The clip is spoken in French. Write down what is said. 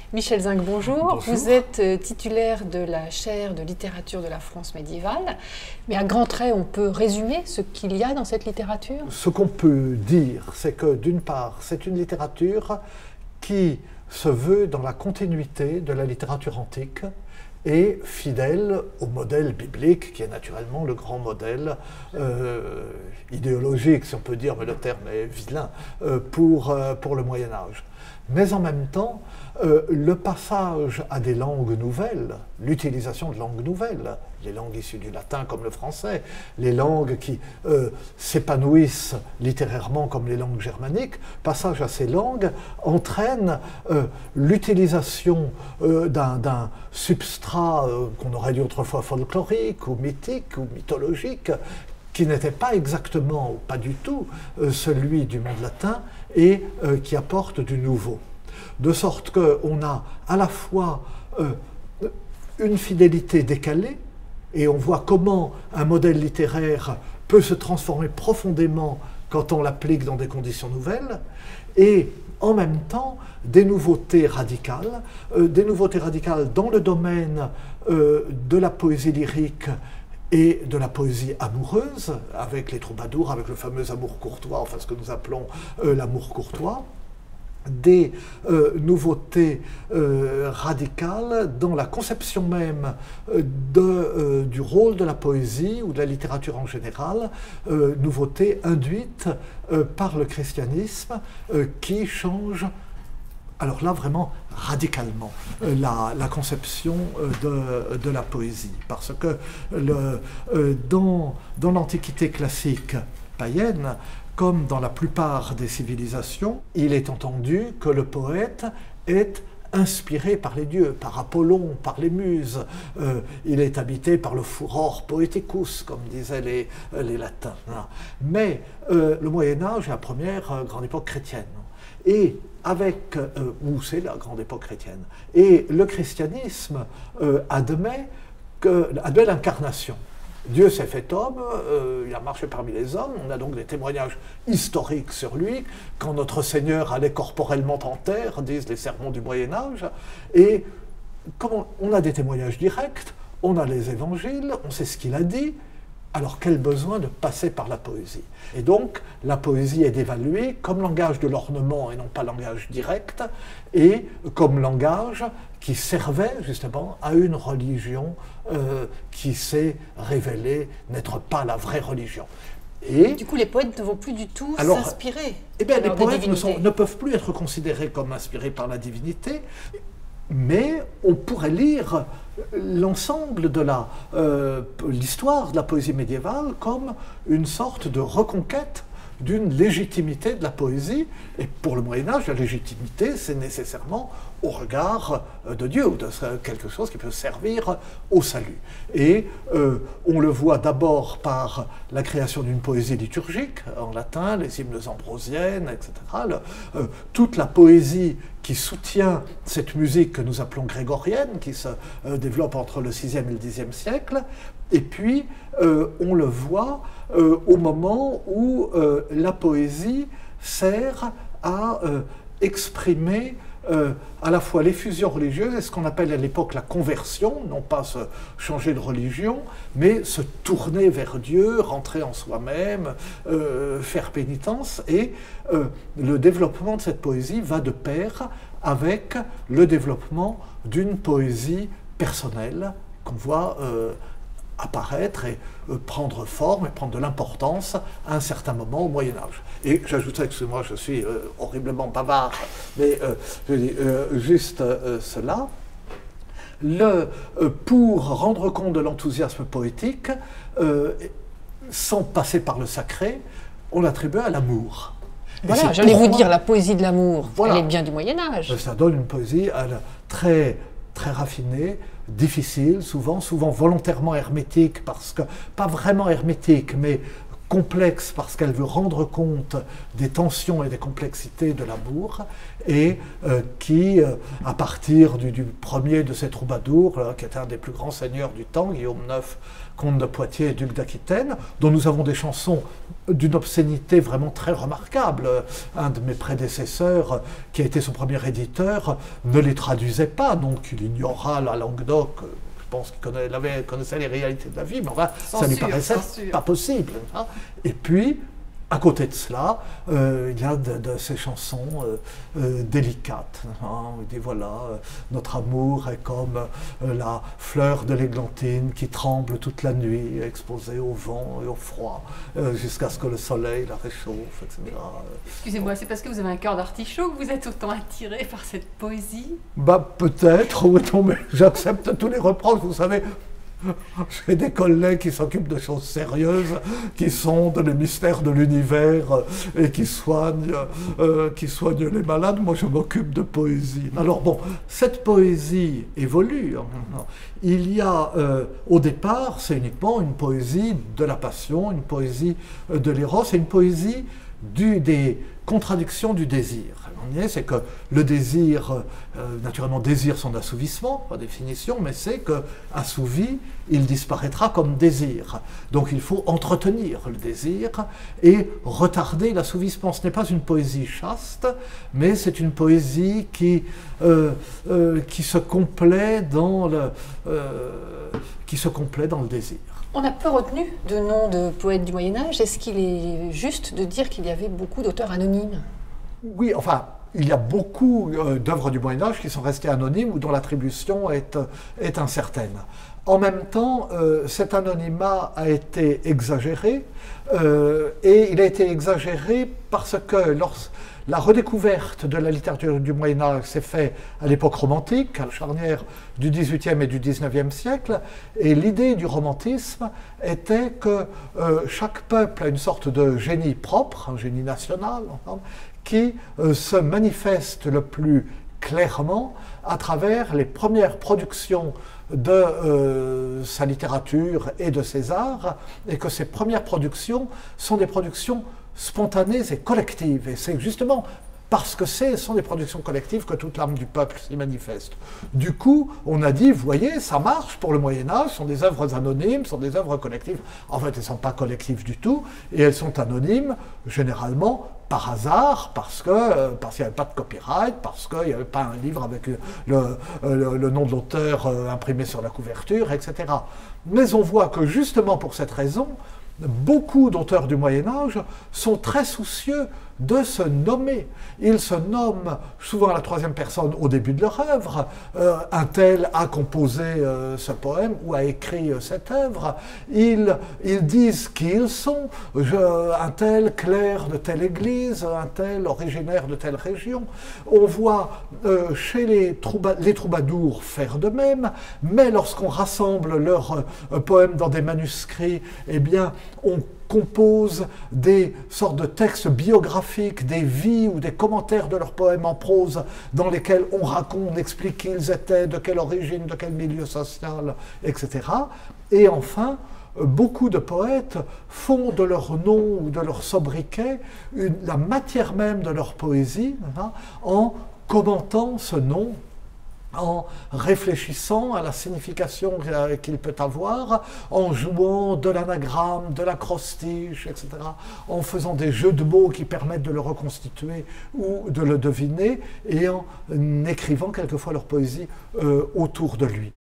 Michel Zinc, bonjour. Bonjour. Vous êtes titulaire de la chaire de littérature de la France médiévale. Mais à grands traits, on peut résumer ce qu'il y a dans cette littérature? Ce qu'on peut dire, c'est que d'une part, c'est une littérature qui se veut dans la continuité de la littérature antique et fidèle au modèle biblique, qui est naturellement le grand modèle idéologique, si on peut dire, mais le terme est vilain, pour le Moyen-Âge. Mais en même temps, le passage à des langues nouvelles, l'utilisation de langues nouvelles, les langues issues du latin comme le français, les langues qui s'épanouissent littérairement comme les langues germaniques, passage à ces langues entraîne l'utilisation d'un substrat qu'on aurait dit autrefois folklorique ou mythique ou mythologique, qui n'était pas exactement, ou pas du tout, celui du monde latin et qui apporte du nouveau. De sorte qu'on a à la fois une fidélité décalée, et on voit comment un modèle littéraire peut se transformer profondément quand on l'applique dans des conditions nouvelles, et en même temps des nouveautés radicales dans le domaine de la poésie lyrique et de la poésie amoureuse, avec les troubadours, avec le fameux amour courtois, enfin ce que nous appelons l'amour courtois, des nouveautés radicales dans la conception même du rôle de la poésie ou de la littérature en général, nouveautés induites par le christianisme qui change, alors là vraiment radicalement, la conception de la poésie. Parce que dans l'Antiquité classique païenne, comme dans la plupart des civilisations, il est entendu que le poète est inspiré par les dieux, par Apollon, par les muses. Il est habité par le furor poeticus, comme disaient les latins. Mais le Moyen-Âge est la première grande époque chrétienne. Et où c'est la grande époque chrétienne. Et le christianisme admet l'incarnation. Dieu s'est fait homme, il a marché parmi les hommes, on a donc des témoignages historiques sur lui, quand notre Seigneur allait corporellement en terre, disent les sermons du Moyen-Âge, et comme on a des témoignages directs, on a les évangiles, on sait ce qu'il a dit, alors quel besoin de passer par la poésie? Et donc la poésie est évaluée comme langage de l'ornement et non pas langage direct, et comme langage qui servait justement à une religion qui s'est révélée n'être pas la vraie religion. Et du coup, les poètes ne vont plus du tout s'inspirer. Eh bien, les poètes ne peuvent plus être considérés comme inspirés par la divinité, mais on pourrait lire l'ensemble de l'histoire de la poésie médiévale comme une sorte de reconquête d'une légitimité de la poésie. Et pour le Moyen-Âge, la légitimité, c'est nécessairement au regard de Dieu, ou de quelque chose qui peut servir au salut. Et on le voit d'abord par la création d'une poésie liturgique, en latin, les hymnes ambrosiennes, etc. Toute la poésie qui soutient cette musique que nous appelons grégorienne, qui se développe entre le VIe et le Xe siècle. Et puis, on le voit au moment où la poésie sert à exprimer à la fois l'effusion religieuse et ce qu'on appelle à l'époque la conversion, non pas se changer de religion, mais se tourner vers Dieu, rentrer en soi-même, faire pénitence. Et le développement de cette poésie va de pair avec le développement d'une poésie personnelle qu'on voit apparaître et prendre forme et prendre de l'importance à un certain moment au Moyen-Âge. Et j'ajouterais, excusez-moi, je suis horriblement bavard, mais je dis juste cela. Pour rendre compte de l'enthousiasme poétique, sans passer par le sacré, on l'attribue à l'amour. Voilà, j'allais vous dire, la poésie de l'amour, voilà, elle est bien du Moyen-Âge. Ça donne une poésie très, très raffinée, difficile, souvent volontairement hermétique, parce que, pas vraiment hermétique, mais complexe parce qu'elle veut rendre compte des tensions et des complexités de l'amour, et qui, à partir du premier de ces troubadours, qui était un des plus grands seigneurs du temps, Guillaume IX, comte de Poitiers et duc d'Aquitaine, dont nous avons des chansons d'une obscénité vraiment très remarquable. Un de mes prédécesseurs, qui a été son premier éditeur, ne les traduisait pas, donc il ignora la Languedoc. Je pense qu'il connaissait les réalités de la vie, mais enfin, ça lui paraissait pas possible. Hein. Et puis, à côté de cela, il y a de ces chansons délicates. Hein. Il dit voilà, notre amour est comme la fleur de l'églantine qui tremble toute la nuit, exposée au vent et au froid, jusqu'à ce que le soleil la réchauffe, etc. Excusez-moi, c'est parce que vous avez un cœur d'artichaut que vous êtes autant attiré par cette poésie? Bah peut-être, mais j'accepte tous les reproches, vous savez. J'ai des collègues qui s'occupent de choses sérieuses, qui sondent les mystères de l'univers et qui soignent les malades. Moi, je m'occupe de poésie. Alors bon, cette poésie évolue. Il y a, au départ, c'est uniquement une poésie de la passion, une poésie de l'éros, et une poésie des contradictions du désir. C'est que le désir, naturellement, désire son assouvissement, par définition, mais c'est qu'assouvi, il disparaîtra comme désir. Donc il faut entretenir le désir et retarder l'assouvissement. Ce n'est pas une poésie chaste, mais c'est une poésie qui se complaît dans le désir. On a peu retenu de noms de poètes du Moyen-Âge. Est-ce qu'il est juste de dire qu'il y avait beaucoup d'auteurs anonymes? Oui, enfin, il y a beaucoup d'œuvres du Moyen-Âge qui sont restées anonymes ou dont l'attribution est incertaine. En même temps, cet anonymat a été exagéré, et il a été exagéré parce que la redécouverte de la littérature du Moyen-Âge s'est faite à l'époque romantique, à la charnière du XVIIIe et du XIXe siècle, et l'idée du romantisme était que chaque peuple a une sorte de génie propre, un génie national, qui se manifeste le plus clairement à travers les premières productions de sa littérature et de ses arts, et que ces premières productions sont des productions spontanées et collectives. Et c'est justement parce que ce sont des productions collectives que toute l'âme du peuple s'y manifeste. Du coup, on a dit, vous voyez, ça marche pour le Moyen-Âge, ce sont des œuvres anonymes, ce sont des œuvres collectives. En fait, elles ne sont pas collectives du tout, et elles sont anonymes, généralement, par hasard, parce qu'il n'y avait pas de copyright, parce qu'il n'y avait pas un livre avec le nom de l'auteur imprimé sur la couverture, etc. Mais on voit que justement pour cette raison, beaucoup d'auteurs du Moyen-Âge sont très soucieux de se nommer. Ils se nomment souvent à la troisième personne au début de leur œuvre. Un tel a composé ce poème ou a écrit cette œuvre. Ils disent qui ils sont. Un tel clerc de telle église, un tel originaire de telle région. On voit chez les troubadours faire de même, mais lorsqu'on rassemble leurs poèmes dans des manuscrits, eh bien, on compose des sortes de textes biographiques, des vies ou des commentaires de leurs poèmes en prose dans lesquels on raconte, on explique qui ils étaient, de quelle origine, de quel milieu social, etc. Et enfin, beaucoup de poètes font de leur nom ou de leur sobriquet la matière même de leur poésie, hein, en commentant ce nom, en réfléchissant à la signification qu'il peut avoir, en jouant de l'anagramme, de l'acrostiche, etc., en faisant des jeux de mots qui permettent de le reconstituer ou de le deviner, et en écrivant quelquefois leur poésie autour de lui.